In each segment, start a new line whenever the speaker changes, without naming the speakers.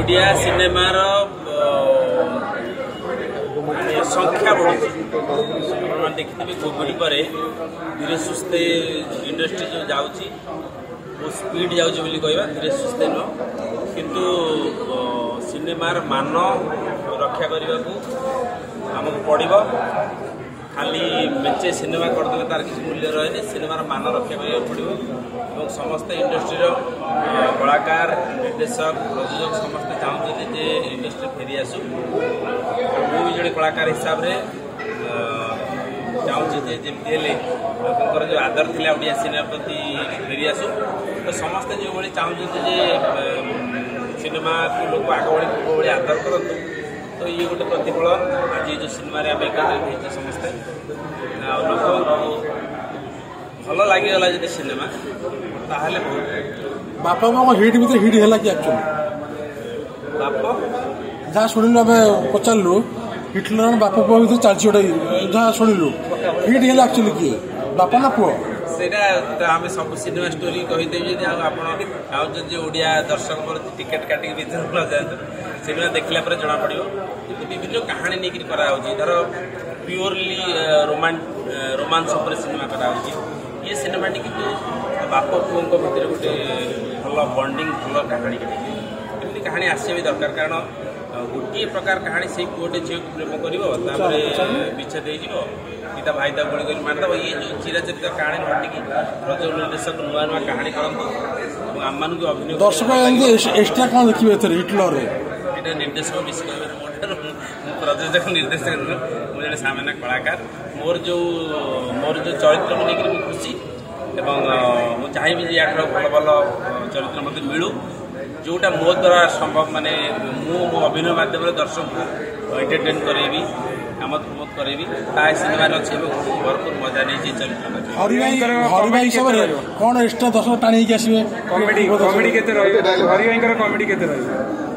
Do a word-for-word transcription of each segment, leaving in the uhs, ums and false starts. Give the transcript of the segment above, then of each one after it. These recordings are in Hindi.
ओडिया सिनेमार संख्या बढ़ी देखिए कोविड पर धीरे सुस्थे इंडस्ट्री जो जाऊँगी वो स्पीड जाऊँगी कहवा धीरे सुस्थे नुह किंतु सिनेमार मान रक्षा करने को आमको पड़ो खाली मेचे सिनेमा करदे तार किसी मूल्य रहे सिनेमार मान रक्षा करा पड़ो और समस्त इंडस्ट्री कलाकार निर्देशक प्रयोजक समस्ते चाहते जे इंडस्ट्री फेरी आसू मु भी जड़े कलाकार हिसाब से चाहूँ जमी लोकर जो आदर थी ओडिया सिनेमा प्रति फेरी आसू तो समस्ते जो भाई चाहते सिनेमा को लोक आग भाई पूर्व भाई आदर करूँ तो ये गोटे प्रतिफलन आज जो सिनेमा एकत्रित समस्ते लोक भल लगिगला जी सिनेमा ताहले
बापा माँ हिट भर हिट है कि एक्चुअली
बाप
जहाँ शुणिलु आम पचारू हिटलर बाप पुआ भर चलती गोटे जहाँ शुणिलु हिट है एक्चुअली किए बापा ना पुआ
सेटा आम सब सिनेमा स्टोरी कहीदेवी जी आप चाहते ओडिया दर्शक टिकेट काटिक भर न जातु सिनेमा देखला जना पड़ो विभिन्न कहानी नहीं कराऊँगी धर प्योरली रोमान रोमांस उपर सिनेमा कराऊँगी ये सिनेमा टी कि बाप पुओं भितर गोटे भल बंडिंग भल कहानी एमती कहानी आसा भी दरकार कारण गोटे प्रकार कहानी से पुटे झील को प्रेम कर विच्छेद होता भाई ता गोली गोली मारद ये जो चिराचरित कहानी हटिकी प्रज्वल निर्देशक नुआ नुआ कहानी करते आम मान अभिनय
दर्शक एक्सट्रा कौन देखिए हिटलर
यहाँ निर्देशक बेस कह प्रयोजक निर्देशक नुह मुझे जड़े सामान्य कलाकार मोर जो मोर जो चरित्र को लेकर मुझे खुशी एवं मुझे चाहिए या भल भल चरित्र मत मिलू जोटा मो द्वारा संभव माने मु मो अभिनय माध्यम दर्शक को एंटरटेन करेबी आमोद प्रमोद करेबी ताए सिनेमा अच्छे भरपूर मजा नहीं चरित्र
हरि भाई हिसाब से कौन एक्सट्रा दर्शक टाणी आसवे
कॉमेडी कॉमेडी केते रहइबो हरि भाई कॉमेडी केते रहइबो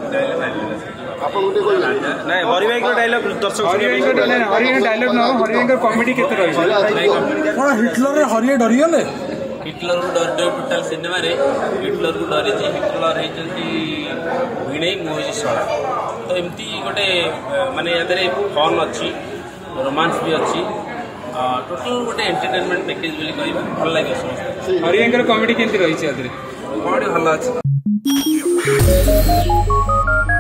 नहीं हरि भाई को डायलॉग दर्शक
हरि भाई को हरि भाई डायलॉग न हरि भाई कॉमेडी केते रहइबो
कौन हिटलर रे हरि डरी गले
हिटलर को डर डर टोटाल सिनेमा रे हिटलर को डरी हिटलर होती भिड़े मुझे शला तो एमती गोटे माने या फन अच्छी रोमांस भी अच्छी टोटाल गोटे एंटरटेनमेंट पैकेज बोली कहबा भल लगे समस्त
हरि भाई कॉमेडी केंती रही
कॉमेडी भल अच्छी